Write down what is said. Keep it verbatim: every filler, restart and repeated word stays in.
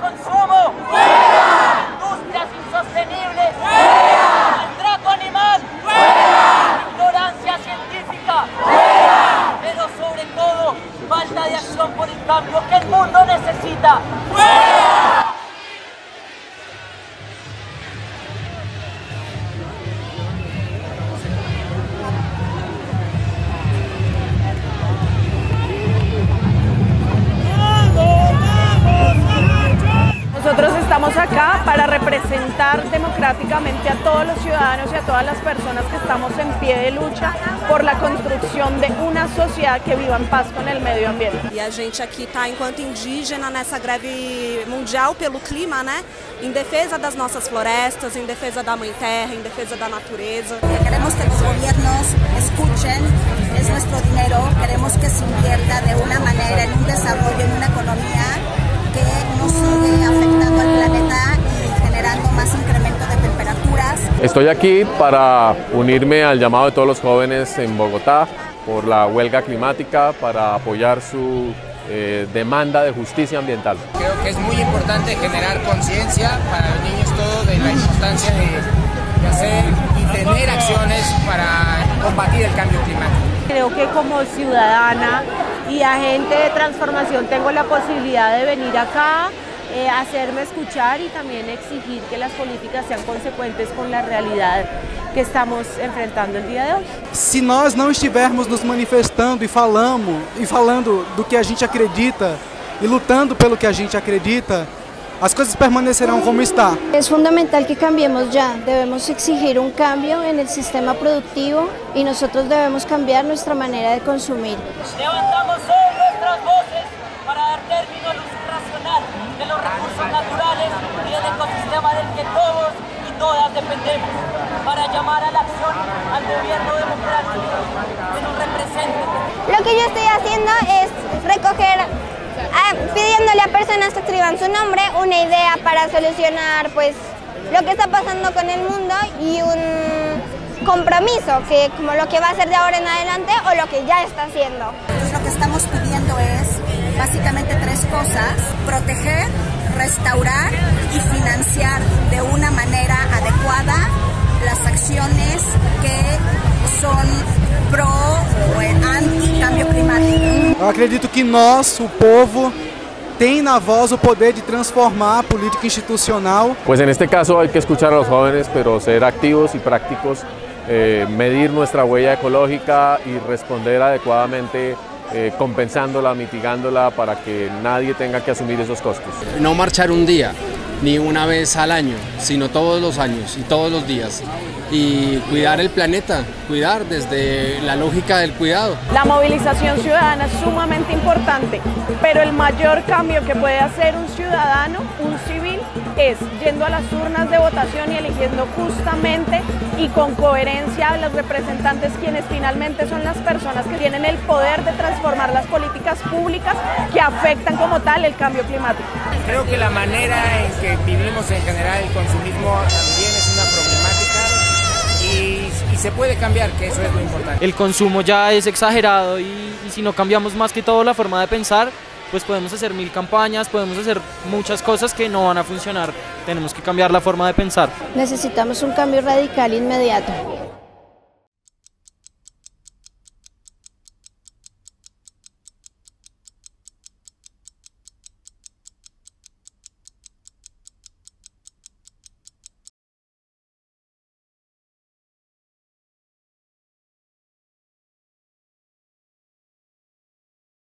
consumo. ¡Fuera! Industrias insostenibles. ¡Fuera! Maltrato animal. ¡Fuera! Ignorancia científica. ¡Fuera! Pero sobre todo, falta de acción por el cambio que el mundo necesita. ¡Fuera! Nosotros estamos acá para representar democráticamente a todos los ciudadanos y a todas las personas que estamos en pie de lucha por la construcción de una sociedad que viva en paz con el medio ambiente. E a gente aqui está enquanto indígena nessa greve mundial pelo clima, né? Em defesa das nossas florestas, em defesa da mãe terra, em defesa da natureza. Queremos que los gobiernos escuchen, es nuestro dinero, queremos que se invierta de una manera en un desarrollo, en una economía que no sigue afectando al planeta y generando más incremento de temperaturas. Estoy aquí para unirme al llamado de todos los jóvenes en Bogotá por la huelga climática, para apoyar su eh, demanda de justicia ambiental. Creo que es muy importante generar conciencia para los niños todo de la importancia de, de hacer y tener acciones para combatir el cambio climático. Creo que como ciudadana y agente de transformación tengo la posibilidad de venir acá, eh, hacerme escuchar y también exigir que las políticas sean consecuentes con la realidad que estamos enfrentando el día de hoy. Se nós não estivermos nos manifestando e falamos e falando do que a gente acredita e lutando pelo que a gente acredita, as coisas permanecerão como está. Es fundamental que cambiemos ya, debemos exigir un cambio en el sistema productivo y nosotros debemos cambiar nuestra manera de consumir. Levantamos hoy nuestras voces para dar término al uso racional de los recursos naturales y del ecosistema del que todos y todas dependemos, para llamar a la acción al gobierno democrático que nos represente. Lo que yo estoy haciendo es recoger, Ah, pidiéndole a personas que escriban su nombre una idea para solucionar pues lo que está pasando con el mundo y un compromiso, que como lo que va a hacer de ahora en adelante o lo que ya está haciendo. Entonces, lo que estamos pidiendo es básicamente tres cosas: proteger, restaurar y financiar de una manera adecuada las acciones que son pro o anti-cambio climático. Eu acredito que nós, o povo, tem na voz o poder de transformar a política institucional. Pues en este caso hay que escuchar a los jóvenes, pero ser activos y prácticos, eh, medir nuestra huella ecológica y responder adecuadamente, eh, compensándola, mitigándola para que nadie tenga que asumir esos costos. No marchar un día, ni una vez al año, sino todos los años y todos los días. Y cuidar el planeta, cuidar desde la lógica del cuidado. La movilización ciudadana es sumamente importante, pero el mayor cambio que puede hacer un ciudadano, un civil, es yendo a las urnas de votación y eligiendo justamente y con coherencia a los representantes, quienes finalmente son las personas que tienen el poder de transformar las políticas públicas que afectan como tal el cambio climático. Creo que la manera en que vivimos en general el consumismo también es una problemática. Y, y se puede cambiar, que eso es lo importante. El consumo ya es exagerado y, y si no cambiamos más que todo la forma de pensar, pues podemos hacer mil campañas, podemos hacer muchas cosas que no van a funcionar. Tenemos que cambiar la forma de pensar. Necesitamos un cambio radical inmediato.